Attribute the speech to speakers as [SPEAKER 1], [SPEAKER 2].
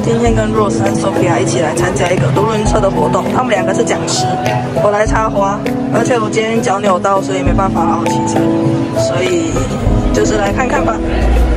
[SPEAKER 1] 今天跟 Rose 和 Sophia 一起来参加一个独轮车的活动，他们两个是讲师，我来插花，而且我今天脚扭到，所以没办法好好骑车，所以就是来看看吧。